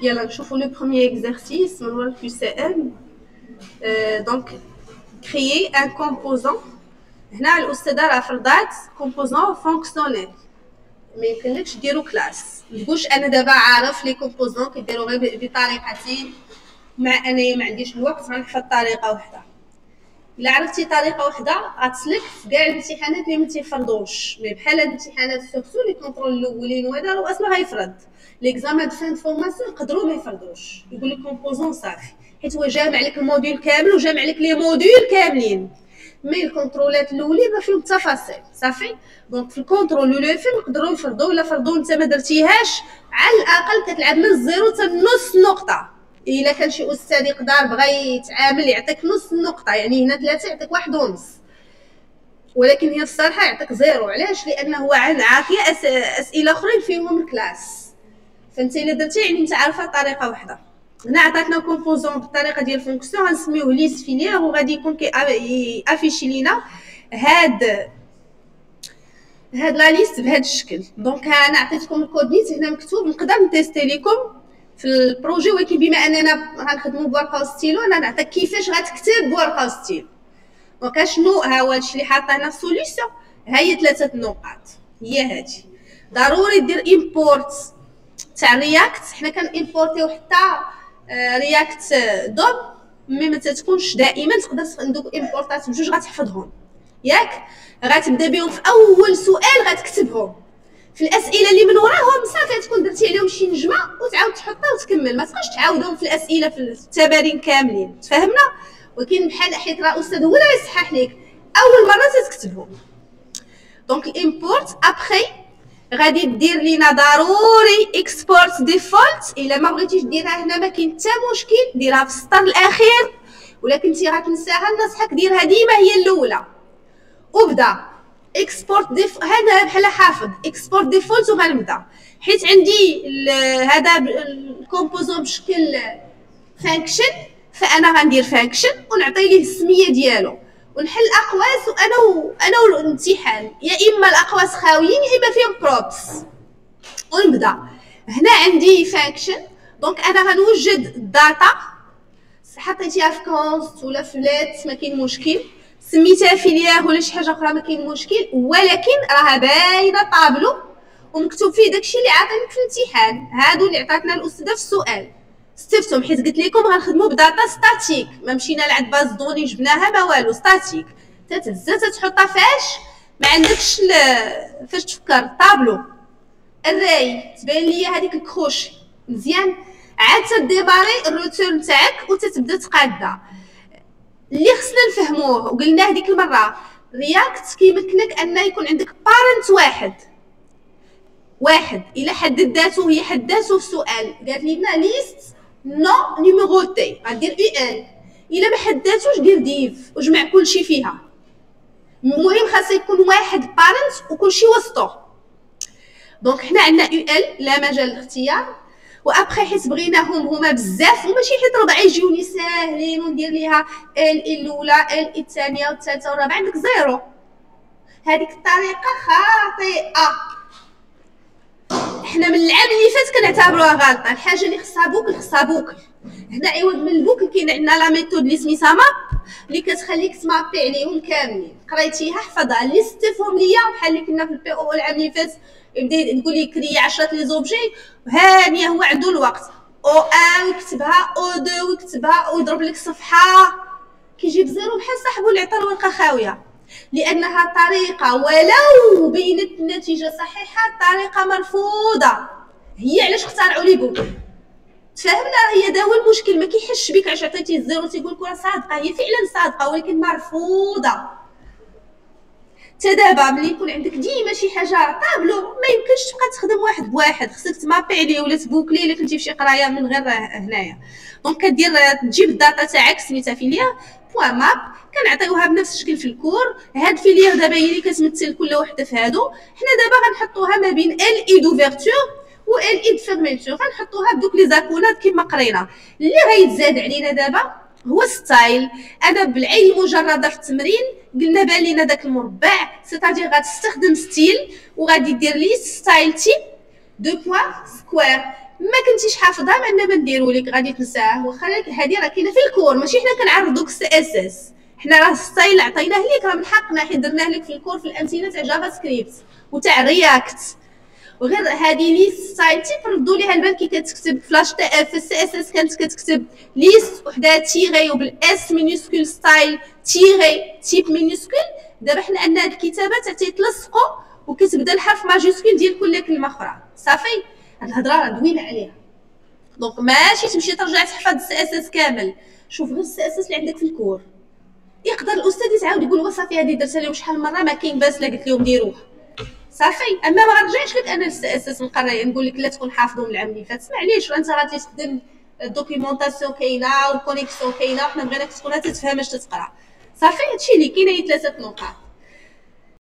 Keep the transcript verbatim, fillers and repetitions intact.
يلا نشوفوا لو بروميير اكزرسيس من ورا الكيو سي ام. دونك كريي ان كومبوزون. هنا الاستاذه راه فرضات كومبوزون فونكسيونيل، ما يمكنلكش ديرو كلاس. ما تقولش انا دابا عارف لي كومبوزون كيديروا غير بطريقتين، مع انايا ما عنديش الوقت غنحفظ طريقه واحده. الا عرفتي طريقه واحده غتسلك في كاع الامتحانات اللي ما تيفرضوش. مي بحال هاد الامتحانات سورتو لي كونطرول الاولين وهذا اصلا غيفرض ليكزامان دو فان فورماسيون، يقدروا ما يفرضوش، يقول لك كومبوزون صافي، حيت هو جامع لك الموديول كامل وجامع لك لي موديول كاملين. مي الكونترولات الاولين ما فيهم التفاصيل صافي. دونك في الكونترول الاولى فين يقدروا يفرضوا، ولا فرضوا انت ما درتيهاش على الاقل كتلعب من الزيرو حتى نص نقطه. الا كان شي استاذ يقدر بغى يتعامل يعطيك نص النقطه، يعني هنا ثلاثه يعطيك واحد ونص، ولكن هي الصراحه يعطيك زيرو. علاش؟ لانه هو عاطيه أس... اسئله اخرين فيهم الكلاس، فانت الا درتي يعني انت عارفه طريقه واحده. هنا عطاتنا كومبوزون بالطريقه ديال الفونكسيون غنسميوه ليست فيليير، وغادي يكون كي افيشي لينا هاد هاد لا ليست بهذا الشكل. دونك انا عطيتكم الكود نيت هنا مكتوب، نقدر نتيستي لكم في البروجي، ولكن بما اننا غنخدموا بورقه ستيلو انا نعطيك كيفاش غتكتب بورقه ستيلو. دونك شنو ها هو الشيء اللي حاطه هنا في السوليوشن، ها هي ثلاثه نقاط. هي هادي ضروري دير امبورت تاع رياكت. حنا كنامبورتيو حتى رياكت دوب، مي ما تكونش دائما، تقدر عندك امبورطات بجوج غتحفظهم ياك. غتبدا بهم في اول سؤال غتكتبهم، في الاسئله اللي من وراهم صافي تكون درتي عليهم شي نجمه وتعاود تحطها وتكمل، ما تبقاش تعاودهم في الاسئله في التمارين كاملين. تفهمنا؟ ولكن بحال حيت راه الاستاذ هو اللي يصحح لك اول مره تكتبهم. دونك الامبورت ابخي غادي دير لينا ضروري اكسبورت ديفولت. الا ما بغيتيش ديرها هنا ما كاين حتى مشكل، ديرها في السطر الاخير، ولكن انت غتنساها. نصحك ديرها ديما هي الاولى. وبدا اكسبورت ديف هذا بحال حافظ اكسبورت ديفولت، وغنبدا حيت عندي هذا الكومبوزون بشكل فانكشن، فانا غندير فانكشن ونعطي ليه السميه ديالو ونحل اقواس. وانا و... انا والامتحان يا اما الاقواس خاويين يا اما فيهم بروبس. ونبدا هنا عندي فانكشن. دونك انا غنوجد الداتا، حطيتيها في كونست ولا في ليت ما كاين مشكل، سميتها فيليير ولا شي حاجه اخرى ما كاين مشكل، ولكن راه باينه طابلو ومكتوب فيه داكشي اللي عاطينك في الامتحان. هادو اللي عطاتنا الاستاذه في السؤال استفتهم، حيت قلت لكم غنخدموا بداتا ستاتيك، ما مشينا لعند باز دوني جبناها ما والو، ستاتيك تتهزها تتحطها فاش ما عندكش ل... فاش تفكر طابلو الراي تبان ليا هذيك الكروشي مزيان. عاد تديباري الروتور نتاعك وتتبدا تقاده. اللي خصنا نفهموه وقلناه ديك المره، رياكت كيمكنك ان يكون عندك بارنت واحد واحد. الا حدد ذاته هي حداته في السؤال قالت لي لنا ليست نو نيميروتي، غدير او ال. الا ما حداتوش دير ديف وجمع كلشي فيها. المهم خاص يكون واحد بارنت وكلشي وسطه. دونك حنا عندنا او ال لا مجال للاختيار. وابخي حيت بغيناهم هما بزاف وماشي حيت ربعه يجيوني ساهلين وندير ليها ال الاولى ال الثانيه والثالثه والرابعه عندك زيرو. هذيك الطريقه خاطئه، حنا من العام اللي فات كنعتبروها غلطه. الحاجه اللي خصها بوكل خصها بوكل. هنا عوض من البوكل كاين عندنا لا ميثود اللي سميتها ماب، اللي كتخليك تمابي عليهم كاملين. قريتيها حفظها. اللي استفهم ليا بحال اللي كنا في البي او العام اللي فات يبدا تقول لي كري عشرة لي زوبجي، هانيه هو عنده الوقت او ان ويكتبها، او دو ويكتبها، ويضرب لك صفحه كيجيب زيرو بحال صاحبو اللي عطى الورقه خاويه. لانها طريقه ولو بينت النتيجه صحيحه طريقه مرفوضه. هي علاش اخترعوا لي بوك؟ تفهمنا؟ هي دا هو المشكل، ما كيحش بك علاش عطيتيه الزيرو تيقول لك راه صادقه. هي فعلا صادقه ولكن مرفوضه. دابا ملي يكون عندك ديما شي حاجه طابلو ما يمكنش تبقى تخدم واحد بواحد، خصك تمابي عليه ولا تبوكلي الا كنتي في شي قرايه من غير هنايا. دونك كدير تجيب الداتا تاعك سميتها فيليير بوان ماب، كنعطيوها بنفس الشكل في الكور. هاد فيليير دابا هي اللي كتمثل كل وحده في هادو. حنا دابا غنحطوها ما بين ال اي دوفيرتور و ال اي دفيرميتور، غنحطوها بدوك لي زاكونات كما قرينا. اللي غيتزاد علينا دابا هو ستايل. انا بالعين المجرده في التمرين قلنا بان لينا داك المربع، سيتادير غتستخدم ستيل وغادي دير لي ستايل تيب دو بوين سكوير. ما كنتيش حافظها ما عندنا ما نديرو لك غادي تنساه. واخا هذه راه كاينه في الكور ماشي حنا كنعرضوك السي اس اس، حنا راه الستايل عطيناه ليك راه من حقنا حيت درناه لك في الكور في الامثله تاع جافا سكريبت وتاع رياكت. وغير هذه ليست ستايل تيب ردوا ليها البال كي كتكتب فلاش تي اف السي اس اس كانت كتكتب ليست وحده تيغي وبالاس مينيسكول ستايل تيغي تيب مينيسكول. دابا حنا عندنا هاد الكتابات تيتلصقوا وكتبدا الحرف ماجيسكول ديال كل كلمه اخرى. صافي هاد الهضره راه دوينا عليها. دونك ماشي تمشي ترجع تحفظ السي اس اس كامل، شوف غير السي اس اس اللي عندك في الكور. يقدر الاستاذ يتعاود يقول وصافي هذه درتها لهم شحال من مره ما كاين باس لا قلت لهم ديروها صافي. اما ما غنرجعش لك انا السي اس اس نقرا نقول لك لا تكون حافظهم العام فات، معليش راه انت غادي تخدم الدوكيومونطاسيون كاينه والكونيكسيون كاينه وحنا بغيناك تكون تتفهم اش تتقرا. صافي هادشي اللي كاين هي ثلاثه نقاط.